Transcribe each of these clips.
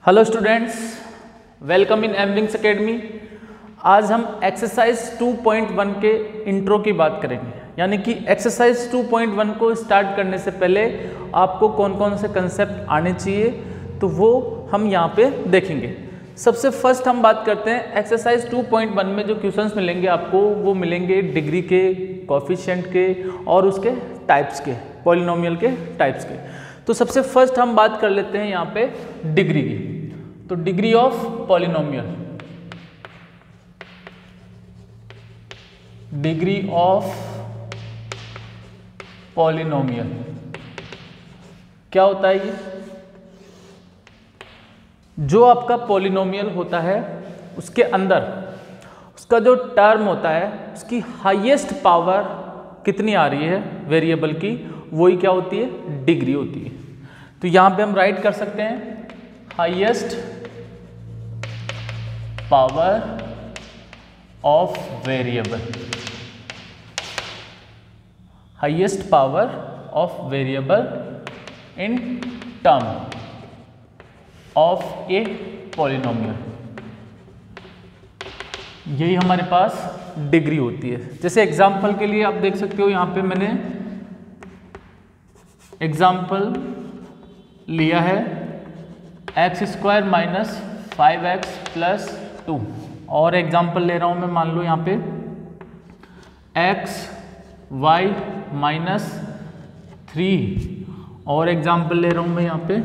Hello students, welcome in एमविंग्स academy. आज हम एक्सरसाइज 2.1 के इंट्रो की बात करेंगे। यानी कि एक्सरसाइज 2.1 को स्टार्ट करने से पहले आपको कौन कौन से कंसेप्ट आने चाहिए तो वो हम यहाँ पे देखेंगे। सबसे फर्स्ट हम बात करते हैं एक्सरसाइज 2.1 में जो क्वेश्चंस मिलेंगे आपको, वो मिलेंगे डिग्री के, कोएफिशिएंट के और उसके टाइप्स के, पॉलिनोमियल के टाइप्स के। तो सबसे फर्स्ट हम बात कर लेते हैं यहाँ पे डिग्री की। तो degree of polynomial, degree of polynomial क्या होता है? ये जो आपका पॉलिनोमियल होता है उसके अंदर उसका जो टर्म होता है उसकी हाईएस्ट पावर कितनी आ रही है वेरिएबल की, वही क्या होती है? डिग्री होती है। तो यहाँ पे हम राइट कर सकते हैं highest power of variable, highest power of variable in term of a polynomial, यही हमारे पास डिग्री होती है। जैसे एग्जांपल के लिए आप देख सकते हो, यहाँ पे मैंने एग्जांपल लिया है x² माइनस 5x प्लस 2, और एग्जांपल ले रहा हूं मैं, मान लो यहाँ पे xy माइनस 3, और एग्जांपल ले रहा हूं मैं यहाँ पे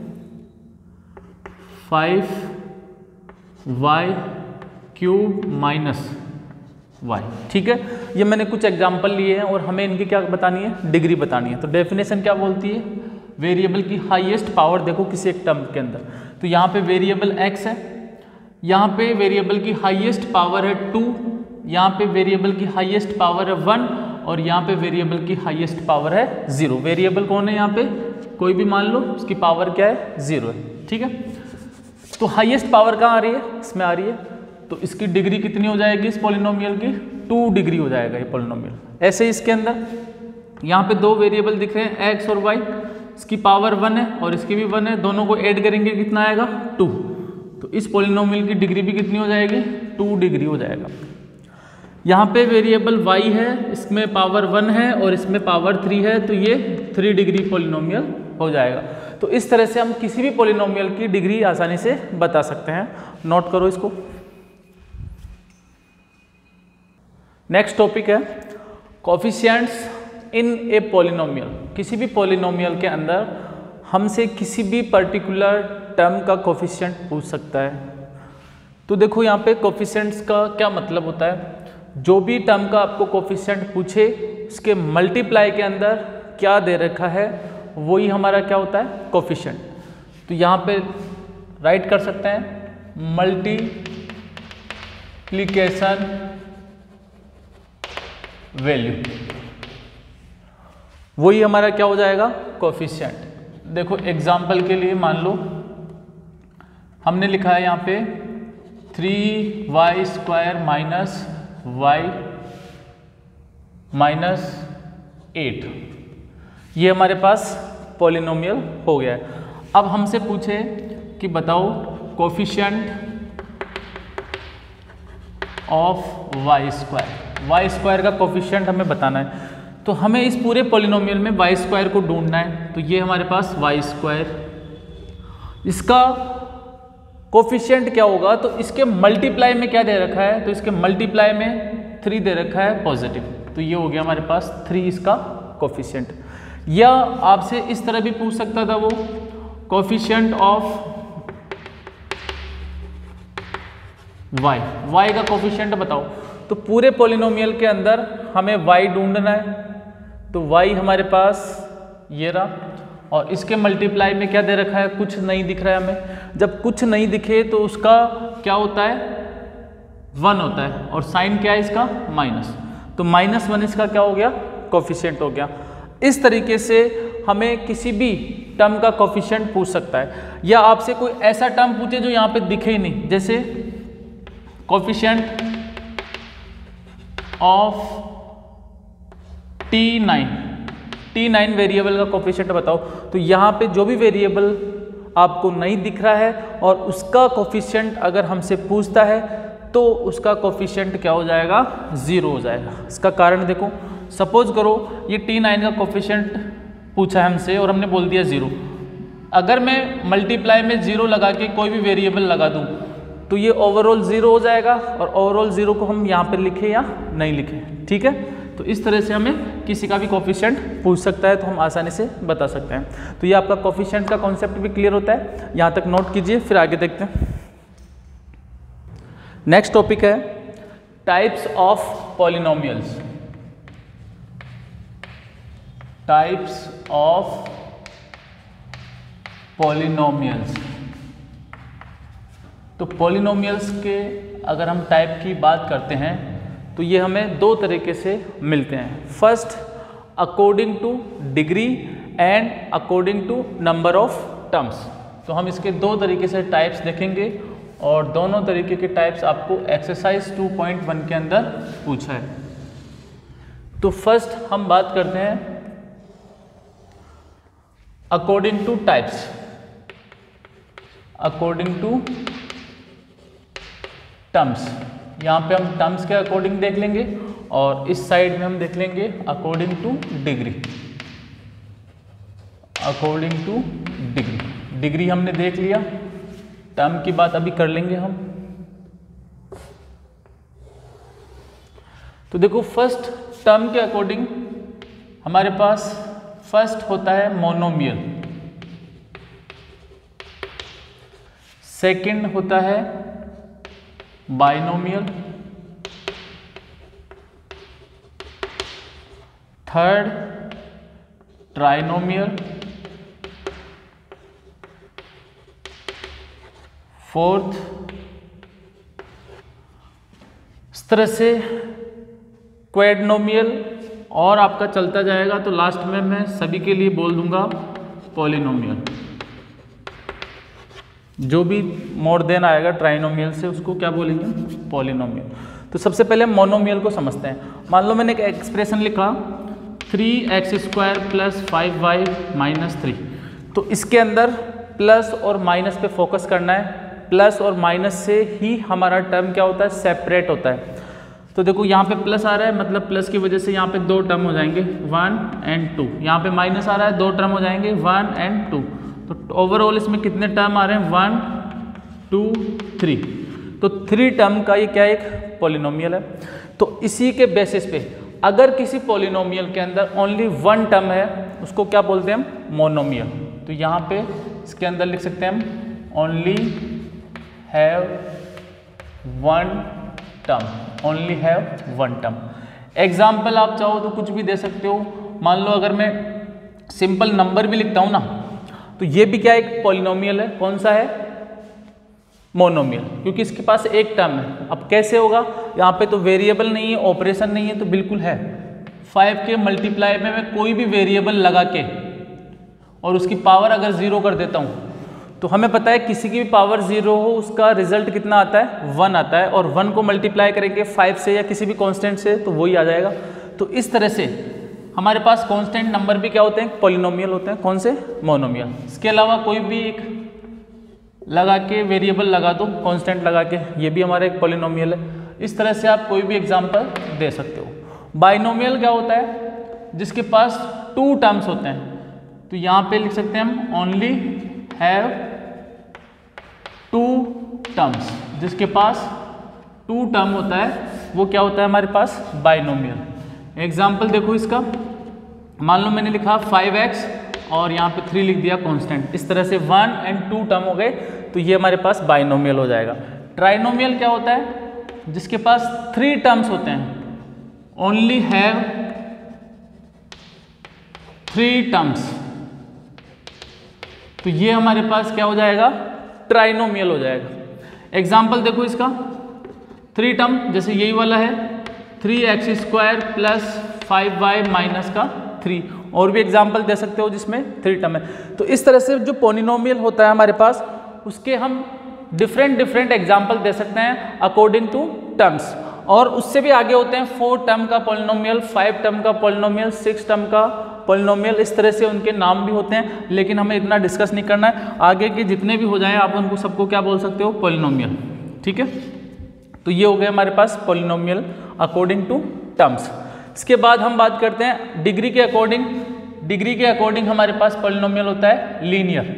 5y क्यूब माइनस y। ठीक है, ये मैंने कुछ एग्जांपल लिए हैं और हमें इनकी क्या बतानी है? डिग्री बतानी है। तो डेफिनेशन क्या बोलती है? वेरिएबल की हाईएस्ट पावर देखो किसी एक टर्म के अंदर, तो यहाँ पे वेरिएबल x है, यहाँ पे वेरिएबल की हाईएस्ट पावर है 2, यहाँ पे वेरिएबल की हाईएस्ट पावर है 1 और यहाँ पे वेरिएबल की हाईएस्ट पावर है 0। वेरिएबल कौन है यहाँ पे? कोई भी मान लो, उसकी पावर क्या है? 0 है। ठीक है, तो हाईएस्ट पावर कहाँ आ रही है? इसमें आ रही है, तो इसकी डिग्री कितनी हो जाएगी इस पॉलिनोमियल की? 2 डिग्री हो जाएगा ये पॉलिनोमियल। ऐसे ही इसके अंदर यहाँ पे दो वेरिएबल दिख रहे हैं x और y, इसकी पावर 1 है और इसकी भी 1 है, दोनों को ऐड करेंगे कितना आएगा? 2। तो इस पॉलिनोमियल की डिग्री भी कितनी हो जाएगी? 2 डिग्री हो जाएगा। यहाँ पे वेरिएबल y है, इसमें पावर 1 है और इसमें पावर 3 है, तो ये 3 डिग्री पॉलिनोमियल हो जाएगा। तो इस तरह से हम किसी भी पॉलिनोमियल की डिग्री आसानी से बता सकते हैं। नोट करो इसको। नेक्स्ट टॉपिक है कोएफिशिएंट्स इन ए पॉलिनोमियल। किसी भी पॉलिनोमियल के अंदर हमसे किसी भी पर्टिकुलर टर्म का कोएफिशिएंट पूछ सकता है। तो देखो यहाँ पे कोएफिशिएंट्स का क्या मतलब होता है? जो भी टर्म का आपको कोएफिशिएंट पूछे उसके मल्टीप्लाई के अंदर क्या दे रखा है वही हमारा क्या होता है? कोएफिशिएंट। तो यहाँ पे राइट कर सकते हैं मल्टीप्लिकेशन वैल्यू, वही हमारा क्या हो जाएगा? कोएफिशिएंट। देखो एग्जाम्पल के लिए मान लो हमने लिखा है यहाँ पे 3y² माइनस y माइनस 8, ये हमारे पास पॉलिनोमियल हो गया है। अब हमसे पूछे कि बताओ कोएफिशिएंट ऑफ y² का कोएफिशिएंट हमें बताना है। तो हमें इस पूरे पॉलिनोमियल में y² को ढूंढना है। तो ये हमारे पास y², इसका कोएफिशिएंट क्या होगा? तो इसके मल्टीप्लाई में क्या दे रखा है? तो इसके मल्टीप्लाई में 3 दे रखा है पॉजिटिव, तो ये हो गया हमारे पास 3 इसका कोएफिशिएंट। या आपसे इस तरह भी पूछ सकता था वो, कोएफिशिएंट ऑफ y का कोएफिशिएंट बताओ। तो पूरे पॉलिनोमियल के अंदर हमें y ढूंढना है, तो y हमारे पास ये रहा, और इसके मल्टीप्लाई में क्या दे रखा है? कुछ नहीं दिख रहा है हमें। जब कुछ नहीं दिखे तो उसका क्या होता है? 1 होता है, और साइन क्या है इसका? माइनस, तो -1 इसका क्या हो गया? कोएफिशिएंट हो गया। इस तरीके से हमें किसी भी टर्म का कोएफिशिएंट पूछ सकता है। या आपसे कोई ऐसा टर्म पूछे जो यहाँ पे दिखे ही नहीं, जैसे कोएफिशिएंट ऑफ T9 वेरिएबल का कोएफिशिएंट बताओ। तो यहाँ पे जो भी वेरिएबल आपको नहीं दिख रहा है और उसका कोफिशिएंट अगर हमसे पूछता है तो उसका कोफिशिएंट क्या हो जाएगा, 0 हो जाएगा। इसका कारण देखो, सपोज करो ये T9 का कोफिशिएंट पूछा है हमसे और हमने बोल दिया 0। अगर मैं मल्टीप्लाई में 0 लगा के कोई भी वेरिएबल लगा दूँ तो ये ओवरऑल 0 हो जाएगा और ओवरऑल 0 को हम यहाँ पर लिखें या नहीं लिखें, ठीक है। तो इस तरह से हमें किसी का भी कोफिशिएंट पूछ सकता है तो हम आसानी से बता सकते हैं। तो ये आपका कोफिशिएंट का कॉन्सेप्ट भी क्लियर होता है, यहाँ तक नोट कीजिए, फिर आगे देखते हैं। नेक्स्ट टॉपिक है types of polynomials. Types of polynomials. तो पॉलिनोमियल्स के अगर हम टाइप की बात करते हैं तो ये हमें दो तरीके से मिलते हैं। First according to degree and according to number of terms. तो हम इसके दो तरीके से टाइप्स देखेंगे और दोनों तरीके के टाइप्स आपको एक्सरसाइज 2.1 के अंदर पूछा है। तो फर्स्ट हम बात करते हैं according to types. According to terms, यहाँ पे हम टर्म्स के अकॉर्डिंग देख लेंगे और इस साइड में हम देख लेंगे according to degree. According to degree, degree हमने देख लिया, टर्म की बात अभी कर लेंगे हम। तो देखो फर्स्ट टर्म के अकॉर्डिंग हमारे पास फर्स्ट होता है मोनोमियल, सेकंड होता है बाइनोमियल, थर्ड ट्राइनोमियल, फोर्थ, इस तरह से क्वैड्नोमियल और आपका चलता जाएगा। तो लास्ट में मैं सभी के लिए बोल दूंगा पॉलिनोमियल। जो भी मोर देन आएगा ट्राइनोमियल से उसको क्या बोलेंगे, पॉलिनोमियल। तो सबसे पहले हम मोनोमियल को समझते हैं। मान लो मैंने एक एक्सप्रेशन लिखा 3x² + 5y - 3। तो इसके अंदर प्लस और माइनस पे फोकस करना है। प्लस और माइनस से ही हमारा टर्म क्या होता है, सेपरेट होता है। तो देखो यहाँ पे प्लस आ रहा है, मतलब प्लस की वजह से यहाँ पे दो टर्म हो जाएंगे 1 और 2। यहाँ पे माइनस आ रहा है, दो टर्म हो जाएंगे 1 और 2। तो ओवरऑल इसमें कितने टर्म आ रहे हैं, 1 2 3। तो 3 टर्म का ये क्या एक पॉलिनोमियल है। तो इसी के बेसिस पे अगर किसी पॉलिनोमियल के अंदर ओनली 1 टर्म है उसको क्या बोलते हैं हम, मोनोमियल। तो यहाँ पे इसके अंदर लिख सकते हैं हम only have 1 term, only have 1 term. Example आप चाहो तो कुछ भी दे सकते हो। मान लो अगर मैं सिंपल नंबर भी लिखता हूँ ना, तो ये भी क्या एक पॉलिनोमियल है। कौन सा है, मोनोमियल, क्योंकि इसके पास एक टर्म है। अब कैसे होगा, यहाँ पे तो वेरिएबल नहीं है, ऑपरेशन नहीं है, तो बिल्कुल है। 5 के मल्टीप्लाई में मैं कोई भी वेरिएबल लगा के और उसकी पावर अगर 0 कर देता हूँ तो हमें पता है किसी की भी पावर 0 हो उसका रिजल्ट कितना आता है, 1 आता है। और 1 को मल्टीप्लाई करेंगे 5 से या किसी भी कांस्टेंट से तो वही आ जाएगा। तो इस तरह से हमारे पास कांस्टेंट नंबर भी क्या होते हैं, पॉलिनोमियल होते हैं। कौन से, मोनोमियल। इसके अलावा कोई भी एक लगा के वेरिएबल लगा दो, कांस्टेंट लगा के, ये भी हमारा एक पॉलिनोमियल है। इस तरह से आप कोई भी एग्जांपल दे सकते हो। बाइनोमियल क्या होता है, जिसके पास 2 टर्म्स होते हैं। तो यहाँ पे लिख सकते हैं हम ओनली हैव 2 टर्म्स। जिसके पास 2 टर्म होता है वो क्या होता है हमारे पास, बाइनोमियल। एग्जाम्पल देखो इसका, मान लो मैंने लिखा 5x और यहाँ पे 3 लिख दिया कांस्टेंट। इस तरह से 1 और 2 टर्म हो गए, तो ये हमारे पास बाइनोमियल हो जाएगा। ट्राइनोमियल क्या होता है, जिसके पास 3 टर्म्स होते हैं, ओनली हैव 3 टर्म्स। तो ये हमारे पास क्या हो जाएगा, ट्राइनोमियल हो जाएगा। एग्जाम्पल देखो इसका, 3 टर्म जैसे यही वाला है 3x² + 5y - 3। और भी एग्जाम्पल दे सकते हो जिसमें 3 टर्म है। तो इस तरह से जो पॉलिनोमियल होता है हमारे पास, उसके हम डिफरेंट एग्जाम्पल दे सकते हैं अकॉर्डिंग टू टर्म्स। और उससे भी आगे होते हैं 4 टर्म का पॉलिनोमियल, 5 टर्म का पॉलिनोमियल, 6 टर्म का पॉलिनोमियल इस तरह से उनके नाम भी होते हैं, लेकिन हमें इतना डिस्कस नहीं करना है। आगे के जितने भी हो जाएं आप उनको सबको क्या बोल सकते हो, पॉलिनोमियल। ठीक है, तो ये हो गया हमारे पास पॉलिनोमियल अकॉर्डिंग टू टर्म्स। इसके बाद हम बात करते हैं डिग्री के अकॉर्डिंग। डिग्री के अकॉर्डिंग हमारे पास पॉलिनोमियल होता है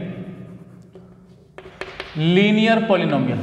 लीनियर पॉलिनोमियल।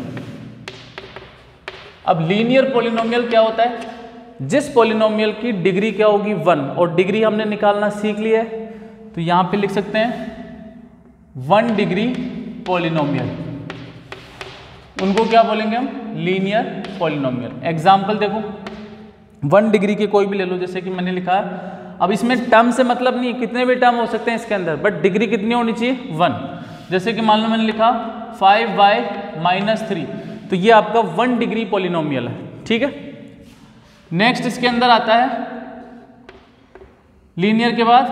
अब लीनियर पॉलिनोमियल क्या होता है, जिस पॉलिनोमियल की डिग्री क्या होगी 1, और डिग्री हमने निकालना सीख लिया है, तो यहां पे लिख सकते हैं 1 डिग्री पॉलिनोमियल, उनको क्या बोलेंगे हम, लीनियर पॉलिनोमियल। एग्जाम्पल देखो, 1 डिग्री के कोई भी ले लो, जैसे कि मैंने लिखा है। अब इसमें टर्म से मतलब नहीं, कितने भी टर्म हो सकते हैं इसके अंदर, बट डिग्री कितनी होनी चाहिए 1। जैसे कि मान लो मैंने लिखा 5y - 3, तो ये आपका 1 डिग्री पॉलिनोमियल है। ठीक है, नेक्स्ट इसके अंदर आता है लीनियर के बाद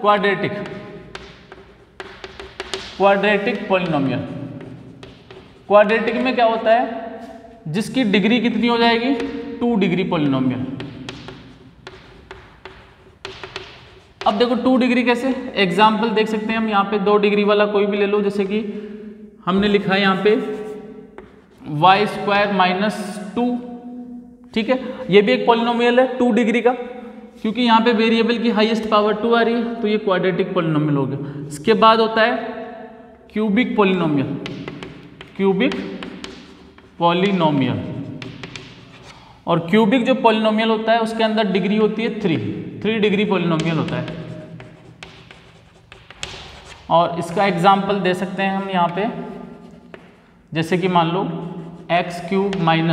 क्वाड्रेटिक पॉलिनोमियल। क्वाड्रेटिक में क्या होता है, जिसकी डिग्री कितनी हो जाएगी 2 डिग्री पॉलिनोमियल। अब देखो 2 डिग्री कैसे, एग्जाम्पल देख सकते हैं हम यहाँ पे 2 डिग्री वाला कोई भी ले लो, जैसे कि हमने लिखा है यहाँ पे y² - 2। ठीक है, ये भी एक पॉलिनोमियल है 2 डिग्री का, क्योंकि यहाँ पे वेरिएबल की हाईएस्ट पावर 2 आ रही है, तो ये क्वाड्रेटिक पॉलिनोमियल हो गया। इसके बाद होता है क्यूबिक पॉलिनोमियल। और क्यूबिक जो पॉलिनोमियल होता है उसके अंदर डिग्री होती है 3 डिग्री पॉलिनोमियल होता है। और इसका एग्जाम्पल दे सकते हैं हम यहाँ पे, जैसे कि मान लो x³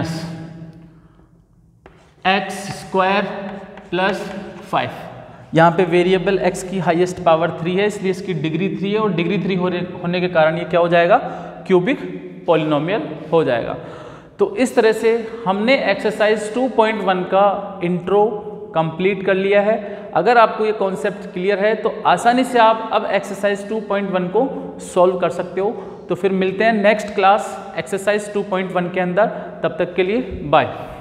- x² + 5। यहाँ पे वेरिएबल x की हाईएस्ट पावर 3 है, इसलिए इसकी डिग्री 3 है, और डिग्री 3 होने के कारण ये क्या हो जाएगा, क्यूबिक पॉलिनोमियल हो जाएगा। तो इस तरह से हमने एक्सरसाइज 2.1 का इंट्रो कंप्लीट कर लिया है। अगर आपको ये कॉन्सेप्ट क्लियर है तो आसानी से आप अब एक्सरसाइज 2.1 को सॉल्व कर सकते हो। तो फिर मिलते हैं नेक्स्ट क्लास एक्सरसाइज 2.1 के अंदर, तब तक के लिए बाय।